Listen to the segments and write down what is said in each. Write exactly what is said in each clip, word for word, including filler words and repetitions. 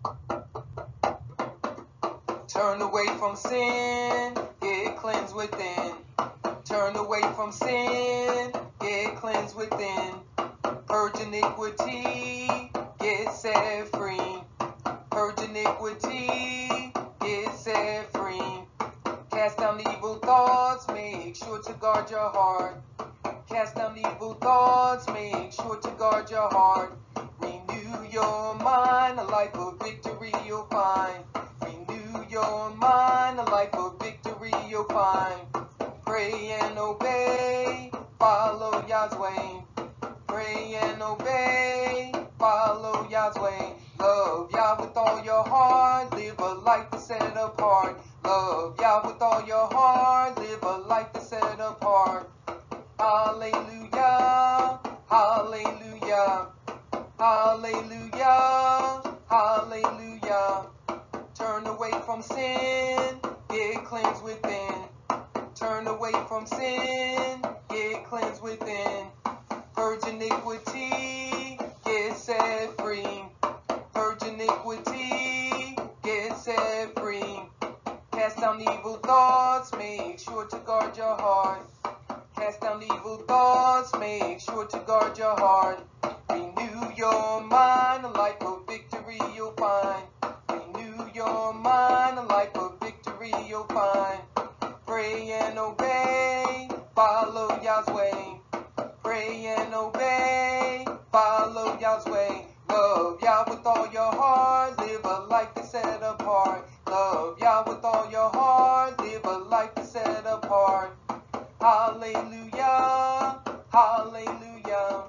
Turn away from sin, get cleansed within. Turn away from sin, get cleansed within. Purge iniquity, get set free. Purge iniquity, get set free. Cast down evil thoughts, make sure to guard your heart. Cast down evil thoughts, make sure to guard your heart. Renew your mind, a life of victory you'll find. Renew your mind, a life of victory you'll find. Pray and obey, follow Yah's way. Pray and obey, follow Yah's way. Love Yah with all your heart, live a life that's set apart. Love Yah with all your heart, live a life that's set apart. Hallelujah, hallelujah, hallelujah, hallelujah. Turn away from sin, get cleansed within. Turn away from sin, get cleansed within. Purge iniquity, get set free. Purge iniquity, get set free. Cast down evil thoughts, make sure to guard your heart. Cast down evil thoughts, make sure to guard your heart. Renew your mind, a life of victory you'll find. Renew your mind, a life of victory you'll find. Pray and obey, follow Yah's way. Pray and obey, follow Yah's way. Love Yah with all your heart, live a life that's set apart. Love Yah with all your heart, live a life that's set apart. Hallelujah, hallelujah,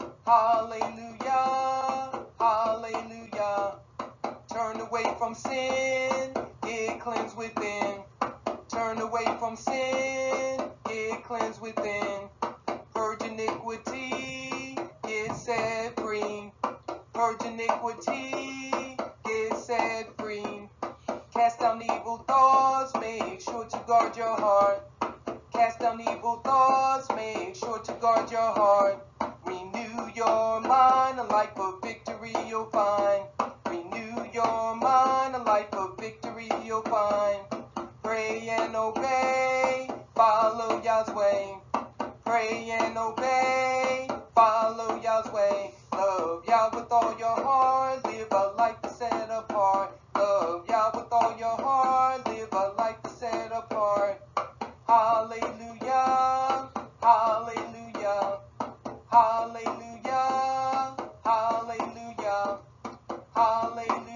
hallelujah, hallelujah. Turn away from sin, get cleansed within. Turn away from sin, get cleansed within. Purge iniquity, get set free. Purge iniquity, get set free. Cast down evil thoughts, make sure to guard your heart. Cast down evil thoughts, make sure to guard your heart. Renew your mind, a life of victory you'll find. Renew your mind, a life of victory you'll find. Pray and obey, follow Yah's way. Pray and obey, follow Yah's way. Love Yah with all your heart, live a life that's set apart. Love Yah with all your heart, live a life that's set apart. Hallelujah, hallelujah, hallelujah, hallelujah, hallelujah.